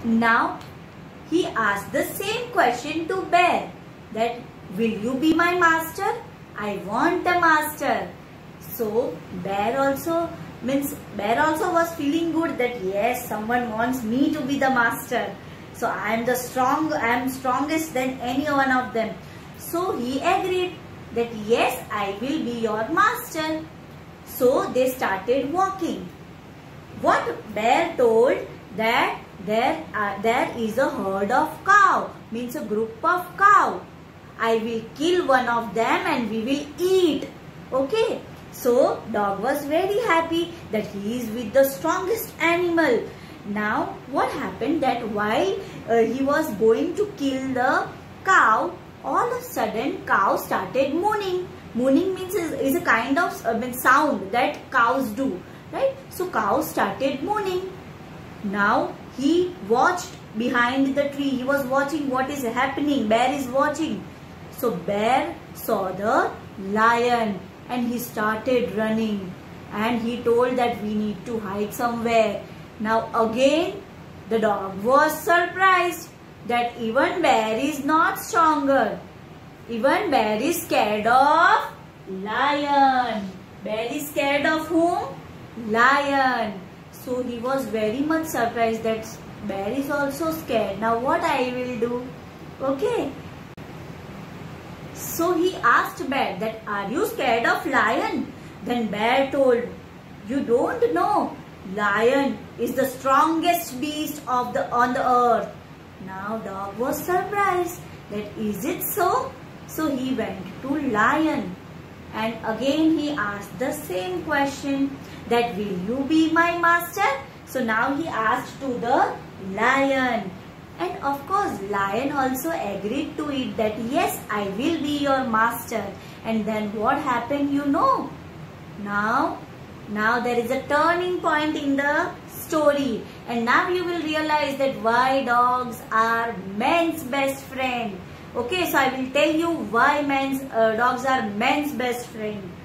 Now he asked the same question to bear, that will you be my master? I want a master. So bear also was feeling good that yes, someone wants me to be the master. So I am strongest than any one of them. So he agreed that yes, I will be your master. So they started walking. What bear told that there is a herd of cow, means a group of cow. I will kill one of them and we will eat. Okay. So dog was very happy that he is with the strongest animal. Now what happened, that while he was going to kill the cow, all of a sudden cow started mooning. Mooning means is a kind of sound that cows do, right? So cow started mooning. Now he watched behind the tree. He was watching what is happening. Bear is watching. So bear saw the lion and he started running, and he told that we need to hide somewhere. Now again the dog was surprised that even bear is not stronger. Even bear is scared of lion. Bear is scared of whom? Lion. So he was very much surprised that bear is also scared. Now what I will do? Okay. So he asked bear that, are you scared of lion? Then bear told, you don't know. Lion is the strongest beast on the earth. Now dog was surprised that is it so? So he went to lion. And again he asked the same question, that will you be my master? So now he asked to the lion. And of course lion also agreed to it that yes, I will be your master. And then what happened, you know? Now there is a turning point in the story. And now you will realize that why dogs are men's best friend. Okay, so I will tell you why dogs are men's best friend.